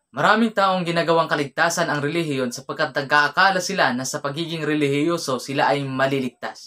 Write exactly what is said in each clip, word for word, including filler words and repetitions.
Maraming taong ginagawang kaligtasan ang relihiyon sapagkat nag-aakala sila na sa pagiging relihiyoso sila ay maliligtas.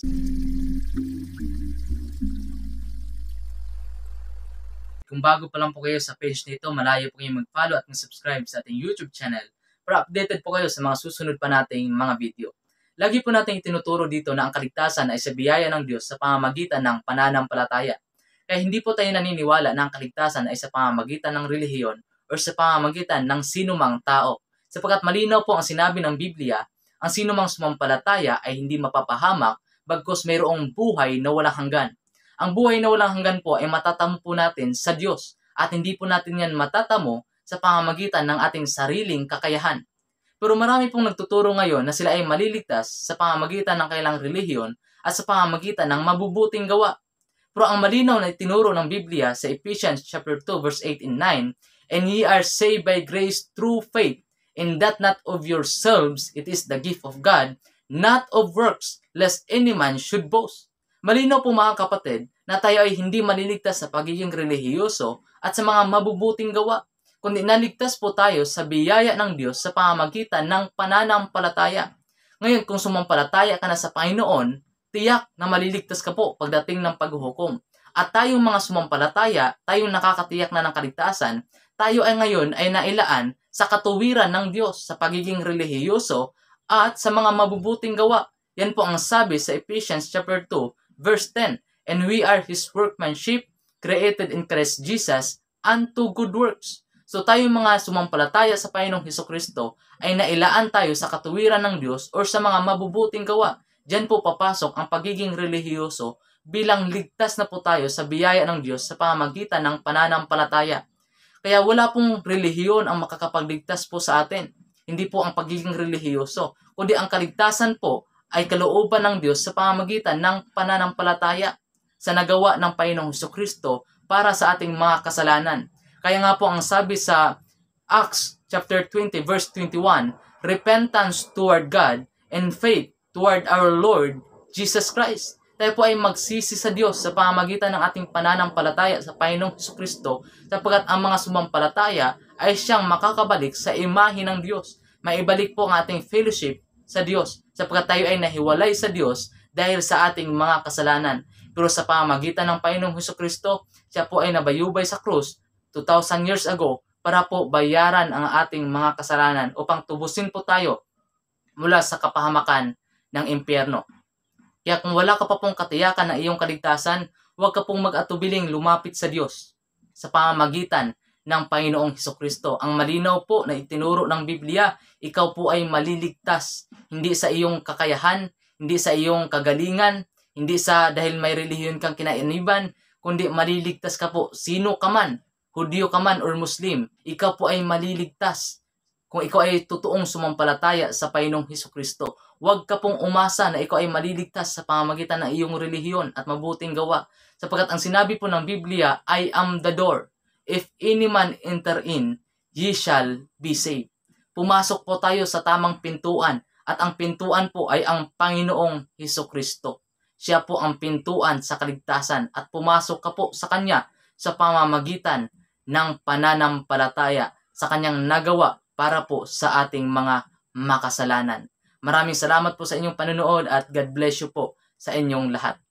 Kung bago pa lang po kayo sa page nito, malayo po kayong mag-follow at mag-subscribe sa ating YouTube channel para updated po kayo sa mga susunod pa nating mga video. Lagi po natin itinuturo dito na ang kaligtasan ay sa biyaya ng Diyos sa pamamagitan ng pananampalataya. Kaya hindi po tayo naniniwala na ang kaligtasan ay sa pamamagitan ng relihiyon o sa pamamagitan ng sinumang tao. Sapagkat malinaw po ang sinabi ng Biblia, ang sinumang sumampalataya ay hindi mapapahamak bagkus mayroong buhay na walang hanggan. Ang buhay na walang hanggan po ay matatamo po natin sa Diyos at hindi po natin yan matatamo sa pamamagitan ng ating sariling kakayahan. Pero marami pong nagtuturo ngayon na sila ay maliligtas sa pamamagitan ng kailang relihiyon at sa pamamagitan ng mabubuting gawa. Pero ang malinaw na itinuro ng Biblia sa Ephesians chapter two verse eight and nine, "And ye are saved by grace through faith, and that not of yourselves, it is the gift of God, not of works, lest any man should boast." Malinaw po mga kapatid na tayo ay hindi maliligtas sa pagiging relihiyoso at sa mga mabubuting gawa, kundi naligtas po tayo sa biyaya ng Diyos sa pamamagitan ng pananampalataya. Ngayon, kung sumampalataya ka na sa Panginoon, tiyak na maliligtas ka po pagdating ng paghuhukom. At tayong mga sumampalataya, tayong nakakatiyak na ng kaligtasan, tayo ay ngayon ay nailaan sa katuwiran ng Diyos sa pagiging relihiyoso at sa mga mabubuting gawa. Yan po ang sabi sa Ephesians chapter two verse ten, "And we are His workmanship, created in Christ Jesus unto good works." So tayong mga sumampalataya sa Panginoong Hesukristo ay nailaan tayo sa katuwiran ng Diyos o sa mga mabubuting gawa. Diyan po papasok ang pagiging relihiyoso bilang ligtas na po tayo sa biyaya ng Diyos sa pamamagitan ng pananampalataya. Kaya wala pong relihiyon ang makakapagligtas po sa atin. Hindi po ang pagiging relihiyoso, kundi ang kaligtasan po ay kalooban ng Diyos sa pamamagitan ng pananampalataya sa nagawa ng Panginoong Hesukristo para sa ating mga kasalanan. Kaya nga po ang sabi sa Acts chapter twenty verse twenty-one, "Repentance toward God and faith toward our Lord Jesus Christ." Tayo po ay magsisi sa Diyos sa pamamagitan ng ating pananampalataya sa Panginoong Hesukristo sapagkat ang mga sumampalataya ay siyang makakabalik sa imahe ng Diyos. Maibalik po ang ating fellowship sa Diyos sapagkat tayo ay nahiwalay sa Diyos dahil sa ating mga kasalanan. Pero sa pamamagitan ng Panginoong Hesukristo, siya po ay nabayubay sa krus two thousand years ago para po bayaran ang ating mga kasalanan upang tubusin po tayo mula sa kapahamakan ng impyerno. Kaya kung wala ka pa pong katiyakan ng iyong kaligtasan, huwag ka pong mag-atubiling lumapit sa Diyos sa pamamagitan ng Panginoong Hesukristo. Ang malinaw po na itinuro ng Biblia, ikaw po ay maliligtas. Hindi sa iyong kakayahan, hindi sa iyong kagalingan, hindi sa dahil may relihiyon kang kinainiban, kundi maliligtas ka po. Sino ka man, Hudyo ka man or Muslim, ikaw po ay maliligtas kung ikaw ay totoong sumampalataya sa Panginoong Hesukristo. Huwag ka pong umasa na ikaw ay maliligtas sa pamamagitan ng iyong relihiyon at mabuting gawa. Sapagkat ang sinabi po ng Biblia, "I am the door. If any man enter in, ye shall be saved." Pumasok po tayo sa tamang pintuan at ang pintuan po ay ang Panginoong Hesukristo. Siya po ang pintuan sa kaligtasan at pumasok ka po sa Kanya sa pamamagitan ng pananampalataya sa Kanyang nagawa para po sa ating mga makasalanan. Maraming salamat po sa inyong panonood at God bless you po sa inyong lahat.